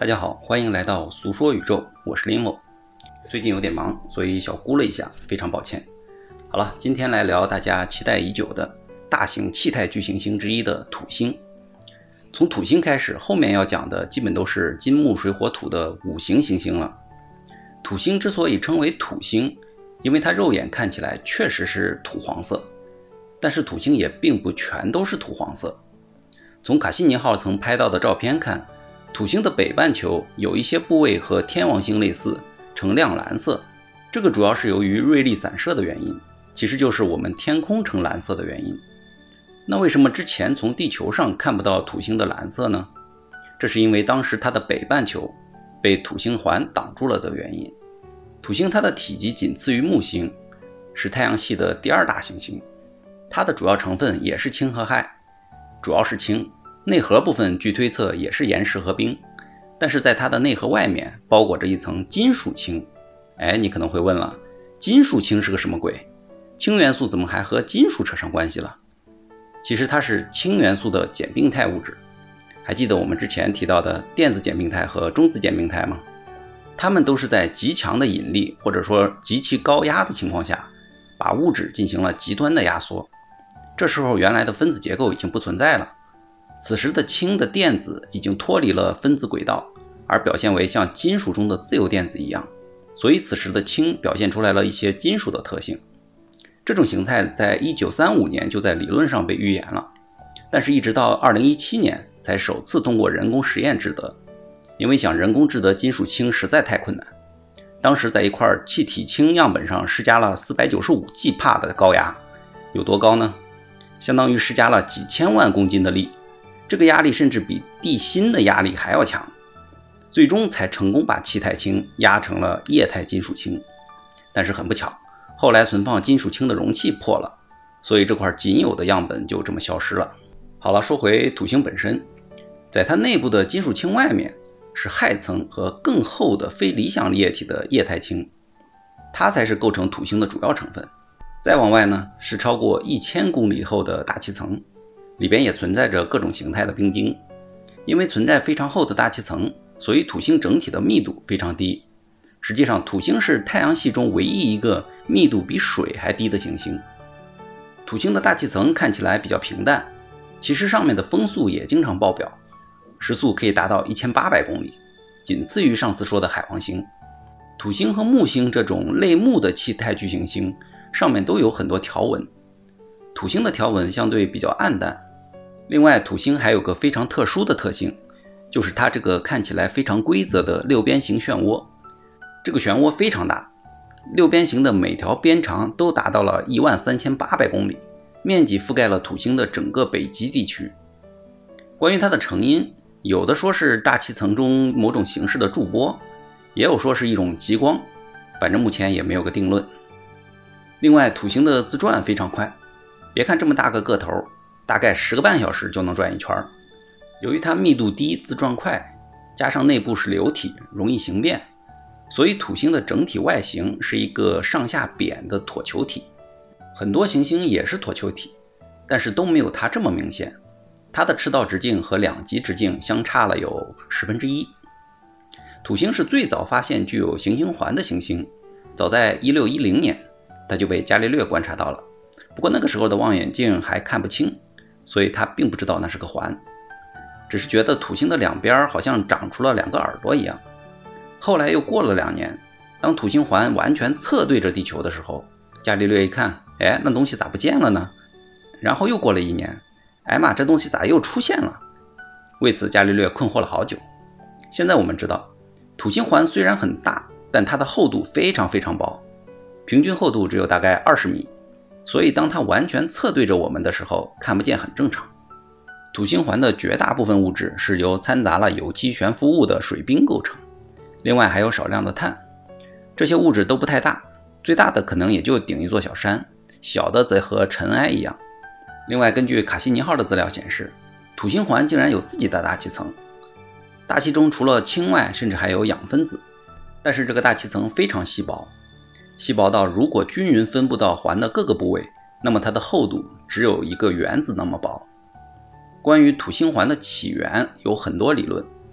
大家好，欢迎来到俗说宇宙，我是林某。最近有点忙，所以小估了一下，非常抱歉。好了，今天来聊大家期待已久的大型气态巨行星之一的土星。从土星开始，后面要讲的基本都是金木水火土的五行行星了。土星之所以称为土星，因为它肉眼看起来确实是土黄色，但是土星也并不全都是土黄色。从卡西尼号曾拍到的照片看，土星的北半球有一些部位和天王星类似，呈亮蓝色，这个主要是由于瑞丽散射的原因，其实就是我们天空呈蓝色的原因。那为什么之前从地球上看不到土星的蓝色呢？这是因为当时它的北半球被土星环挡住了的原因。土星它的体积仅次于木星，是太阳系的第二大行星，它的主要成分也是氢和氦，主要是氢，内核部分据推测也是岩石和冰，但是在它的内核外面包裹着一层金属氢。你可能会问了，金属氢是个什么鬼？氢元素怎么还和金属扯上关系了？其实它是氢元素的简并态物质。还记得我们之前提到的电子简并态和中子简并态吗？它们都是在极强的引力或者说极其高压的情况下，把物质进行了极端的压缩。这时候原来的分子结构已经不存在了，此时的氢的电子已经脱离了分子轨道，而表现为像金属中的自由电子一样，所以此时的氢表现出来了一些金属的特性。这种形态在1935年就在理论上被预言了，但是一直到2017年才首次通过人工实验制得，因为想人工制得金属氢实在太困难。当时在一块气体氢样本上施加了495 G 帕的高压，有多高呢？相当于施加了几千万公斤的力，这个压力甚至比地心的压力还要强，最终才成功把气态氢压成了液态金属氢。但是很不巧，后来存放金属氢的容器破了，所以这块仅有的样本就这么消失了。好了，说回土星本身，在它内部的金属氢外面是氦层和更厚的非理想液体的液态氢，它才是构成土星的主要成分。再往外呢，是超过1000公里厚的大气层，里边也存在着各种形态的冰晶。因为存在非常厚的大气层，所以土星整体的密度非常低。实际上土星是太阳系中唯一一个密度比水还低的行星。土星的大气层看起来比较平淡，其实上面的风速也经常爆表，时速可以达到1800公里，仅次于上次说的海王星。土星和木星这种类木的气态巨行星上面都有很多条纹，土星的条纹相对比较暗淡。另外土星还有个非常特殊的特性，就是它这个看起来非常规则的六边形漩涡。这个漩涡非常大，六边形的每条边长都达到了13800公里，面积覆盖了土星的整个北极地区。关于它的成因，有的说是大气层中某种形式的驻波，也有说是一种极光，反正目前也没有个定论。另外土星的自转非常快，别看这么大个个头，大概10个半小时就能转一圈。由于它密度低，自转快，加上内部是流体，容易形变，所以土星的整体外形是一个上下扁的椭球体。很多行星也是椭球体，但是都没有它这么明显，它的赤道直径和两极直径相差了有1/10。土星是最早发现具有行星环的行星，早在1610年它就被伽利略观察到了，不过那个时候的望远镜还看不清，所以他并不知道那是个环，只是觉得土星的两边好像长出了2个耳朵一样。后来又过了2年，当土星环完全侧对着地球的时候，伽利略一看，那东西咋不见了呢？然后又过了1年，妈，这东西咋又出现了？为此伽利略困惑了好久。现在我们知道，土星环虽然很大，但它的厚度非常非常薄，平均厚度只有大概20米，所以当它完全侧对着我们的时候，看不见很正常。土星环的绝大部分物质是由掺杂了有机悬浮物的水冰构成，另外还有少量的碳，这些物质都不太大，最大的可能也就顶一座小山，小的则和尘埃一样。另外根据卡西尼号的资料显示，土星环竟然有自己的大气层，大气中除了氢外，甚至还有氧分子，但是这个大气层非常稀薄，细薄到如果均匀分布到环的各个部位，那么它的厚度只有一个原子那么薄。关于土星环的起源有很多理论，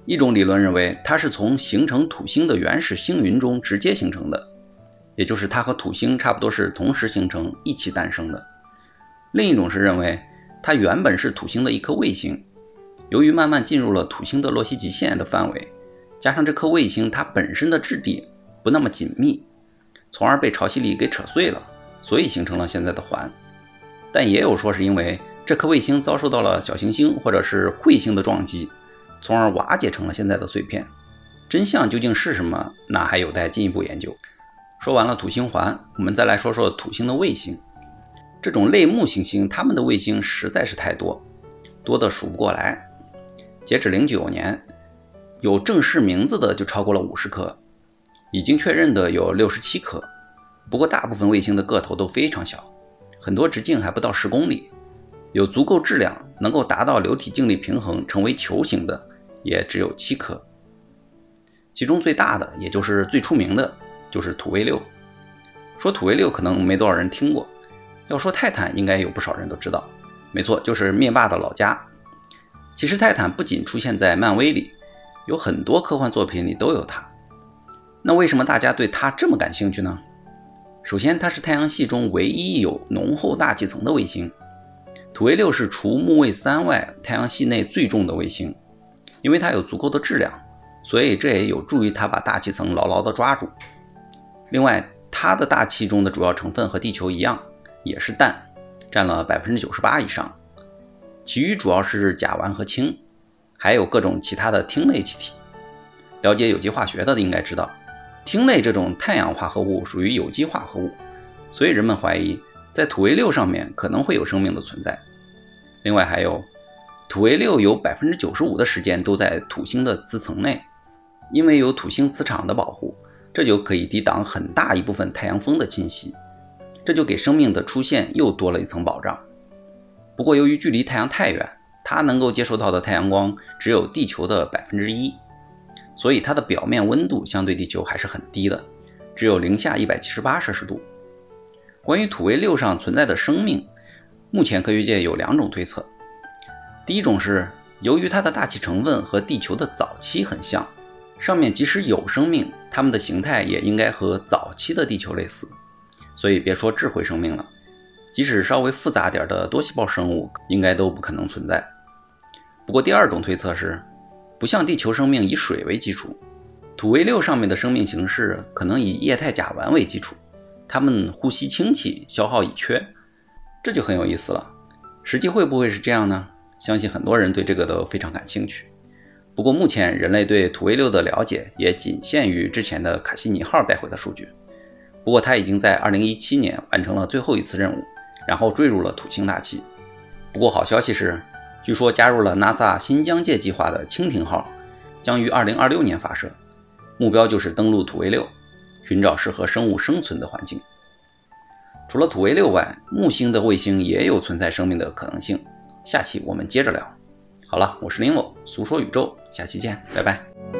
一种理论认为它是从形成土星的原始星云中直接形成的，也就是它和土星差不多是同时形成一起诞生的。另一种是认为它原本是土星的一颗卫星，由于慢慢进入了土星的洛希极线的范围，加上这颗卫星它本身的质地不那么紧密，从而被潮汐力给扯碎了，所以形成了现在的环。但也有说是因为这颗卫星遭受到了小行星或者是彗星的撞击，从而瓦解成了现在的碎片。真相究竟是什么，那还有待进一步研究。说完了土星环，我们再来说说土星的卫星。这种类木行星，它们的卫星实在是太多，多得数不过来。截止09年，有正式名字的就超过了50颗，已经确认的有67颗。不过大部分卫星的个头都非常小，很多直径还不到10公里，有足够质量能够达到流体静力平衡成为球形的也只有7颗。其中最大的也就是最出名的就是土卫六。说土卫六可能没多少人听过，要说泰坦应该有不少人都知道，没错，就是灭霸的老家。其实泰坦不仅出现在漫威里，有很多科幻作品里都有它。那为什么大家对它这么感兴趣呢？首先，它是太阳系中唯一有浓厚大气层的卫星。土卫六是除木卫3外太阳系内最重的卫星，因为它有足够的质量，所以这也有助于它把大气层牢牢地抓住。另外，它的大气中的主要成分和地球一样，也是氮，占了 98% 以上，其余主要是甲烷和氢，还有各种其他的烃类气体。了解有机化学的应该知道，烃类这种碳氧化合物属于有机化合物，所以人们怀疑在土卫六上面可能会有生命的存在。另外还有土卫六有 95% 的时间都在土星的磁层内，因为有土星磁场的保护，这就可以抵挡很大一部分太阳风的侵袭，这就给生命的出现又多了一层保障。不过由于距离太阳太远，它能够接受到的太阳光只有地球的 1%， 所以它的表面温度相对地球还是很低的，只有零下178摄氏度。关于土卫六上存在的生命，目前科学界有2种推测。第一种是由于它的大气成分和地球的早期很像，上面即使有生命，它们的形态也应该和早期的地球类似，所以别说智慧生命了，即使稍微复杂点的多细胞生物应该都不可能存在。不过第二种推测是，不像地球生命以水为基础，土卫六上面的生命形式可能以液态甲烷为基础，它们呼吸氢气，消耗乙炔，这就很有意思了。实际会不会是这样呢？相信很多人对这个都非常感兴趣。不过目前人类对土卫六的了解也仅限于之前的卡西尼号带回的数据。不过它已经在2017年完成了最后一次任务，然后坠入了土星大气。不过好消息是，据说加入了 NASA 新疆界计划的蜻蜓号将于2026年发射，目标就是登陆土卫六，寻找适合生物生存的环境。除了土卫六外，木星的卫星也有存在生命的可能性，下期我们接着聊。好了，我是林某，俗说宇宙，下期见，拜拜。